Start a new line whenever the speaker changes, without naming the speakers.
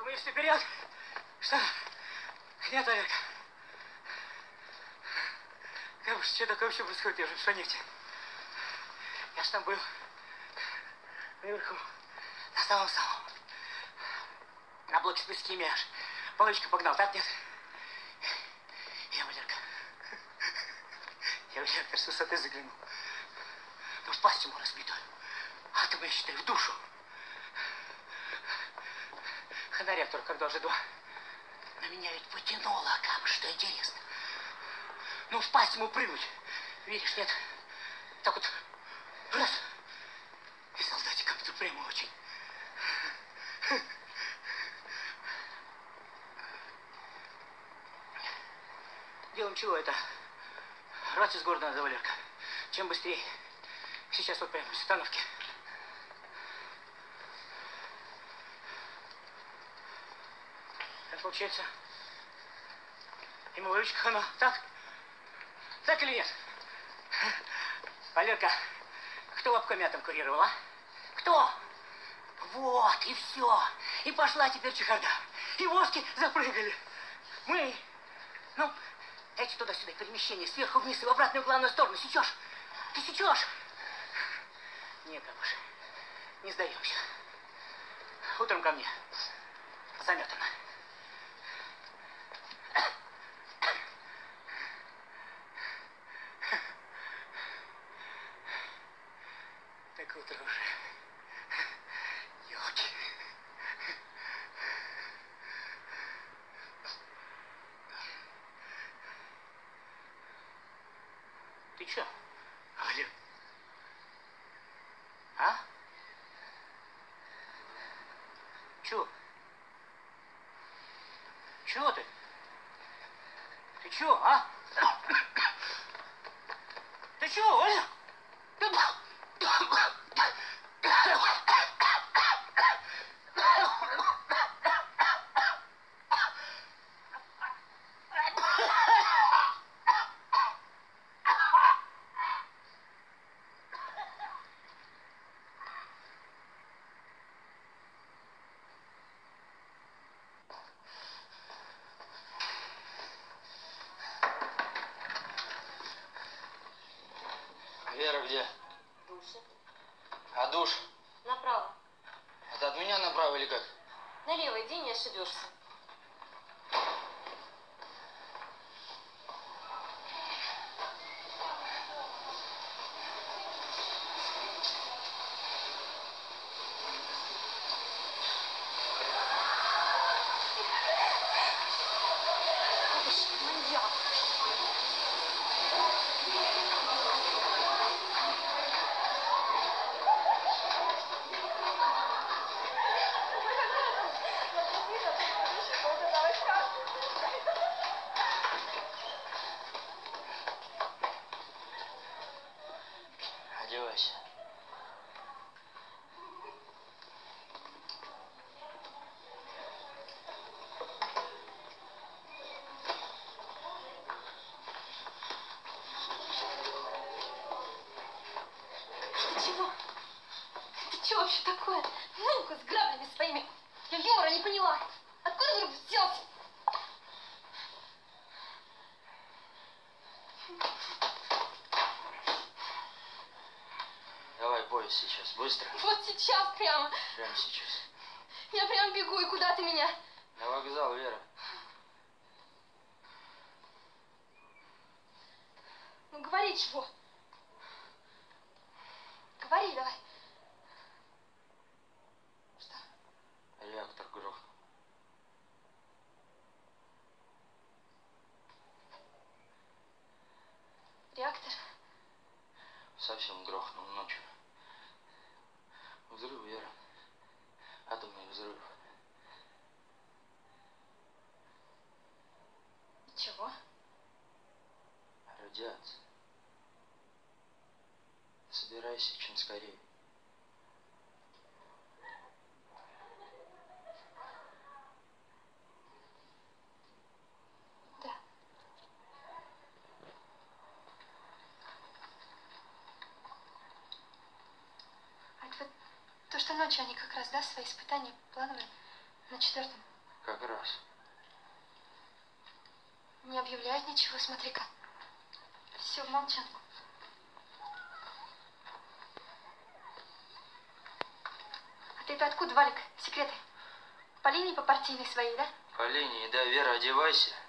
Ну, если вперед, что? Нет, Олег. Что такое вообще происходит? Я же в Шанефте. Я ж там был. Наверху. На самом-самом. На блоке с близкими аж. Полочка погнал, так нет? Я, Валерка. Я, Валерка, с высоты заглянул. Ну, в пасть ему разбитую. Атом, я считаю, в душу. Реактор, как даже два. На меня ведь потянуло, как что интересно. Ну, в пасть ему прыгнуть. Видишь, нет? Так вот, раз. И солдатиком тут прямо очень. Делом чего это? Рвать из города надо, Валерка. Чем быстрее. Сейчас вот прямо с остановки. Как получается? Ему выручка хана, так? Так или нет? Валерка, кто в обкоме атом курировал, а? Кто? Вот, и все. И пошла теперь чехарда. И вошки запрыгали. Мы, ну, эти туда-сюда перемещения, сверху вниз и в обратную главную сторону. Сечешь? Ты сечешь? Нет, бабуша, не сдаемся. Утром ко мне. Заметано. Так утро уже. Ёлки. Ты чё, Олег? А? Чё? Чё ты? Ты чё, а? Ты чё, Оля?
Вера где?
В душе.
А душ?
Направо.
Это от меня направо или как?
Налево иди, не ошибешься.
Одевайся.
Ты чего? Ты что вообще такое? Ну-ка, с граблями своими. Я юмора не поняла. Откуда вдруг взялся?
Давай поезд сейчас, быстро.
Вот сейчас прямо.
Прямо сейчас.
Я прям бегу, и куда ты меня?
На вокзал, Вера.
Ну, говори чего. Говори давай. Что?
Реактор грохнул.
Реактор?
Совсем грохнул ночью. Взрыв, Вера. Атомный взрыв.
Чего?
Радиация. Собирайся чем скорее.
Да. А это вот то, что ночью они как раз, да, свои испытания плановые на 4-м
как раз.
Не объявляет ничего, смотри-ка. Все в молчанку. А ты-то откуда, Валик, секреты? По линии по партийной своей, да?
По линии, да, Вера, одевайся.